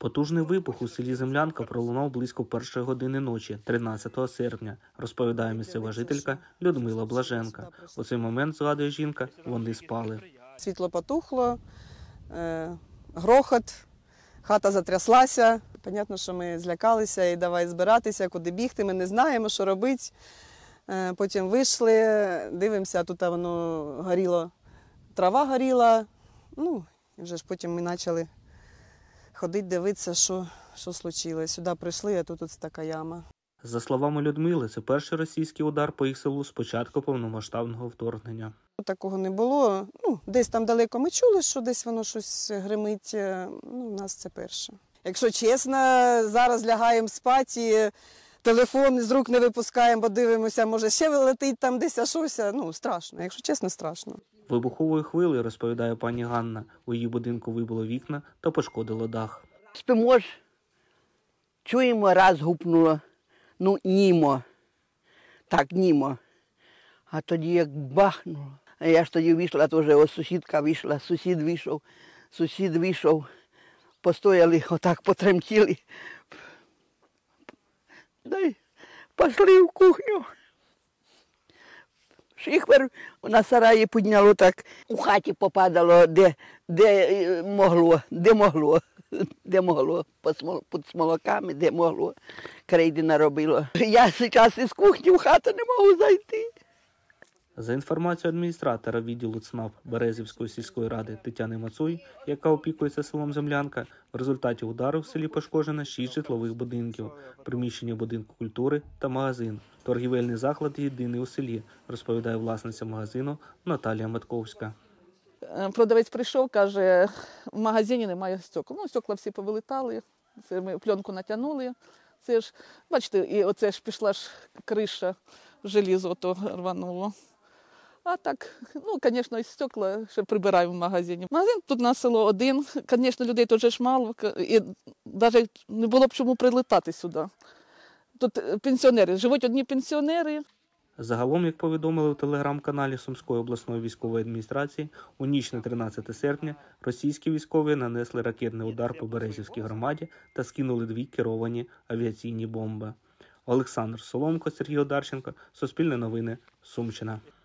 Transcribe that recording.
Потужний вибух у селі Землянка пролунав близько 1-ї години ночі, 13 серпня, розповідає місцева жителька Людмила Блаженка. У цей момент, згадує жінка, вони спали. Світло потухло, грохот, хата затряслася. Понятно, що ми злякалися і давай збиратися, куди бігти, ми не знаємо, що робити. Потім вийшли, дивимося, тут воно горіло, трава горіла. Ну, і вже ж потім ми почали ходити, дивитися, що случилось. Сюди прийшли, а тут така яма. За словами Людмили, це перший російський удар по їх селу з початку повномасштабного вторгнення. Такого не було. Ну, десь там далеко ми чули, що десь воно щось гримить. Ну, у нас це перше. Якщо чесно, зараз лягаємо спати, телефон з рук не випускаємо, бо дивимося, може ще летить там десь щось. Ну, страшно, якщо чесно, страшно. Вибуховою хвилею, розповідає пані Ганна, у її будинку вибило вікна та пошкодило дах. Спимо ж, чуємо, раз гупнуло, ну німо, так німо. А тоді як бахнуло. А я ж тоді вийшла, теж ось сусідка вийшла, сусід вийшов, постояли, отак потремтіли. Дай, пішли в кухню. Шихвер на сараї підняло так, у хаті попадало, де могло, під смолоками, де могло, крейди наробило. Я зараз із кухні в хату не можу зайти. За інформацією адміністратора відділу ЦНАП Березівської сільської ради Тетяни Мацуй, яка опікується селом Землянка, в результаті удару в селі пошкоджено 6 житлових будинків, приміщення будинку культури та магазин. Торгівельний заклад єдиний у селі, розповідає власниця магазину Наталія Матковська. Продавець прийшов, каже, в магазині немає стекол. Ну, стекла всі повилітали, це ми пленку натягнули. Це ж, бачите, і оце ж пішла ж криша, желізо то рвануло. А так, ну, звісно, із стекла ще прибираємо в магазині. Магазин тут на село один, звісно, людей тут ж мало, і навіть не було б чому прилетати сюди. Тут пенсіонери, живуть одні пенсіонери. Загалом, як повідомили у телеграм-каналі Сумської обласної військової адміністрації, у ніч на 13 серпня російські військові нанесли ракетний удар по Березівській громаді та скинули 2 керовані авіаційні бомби. Олександр Соломко, Сергій Одарченко, Суспільне новини, Сумщина.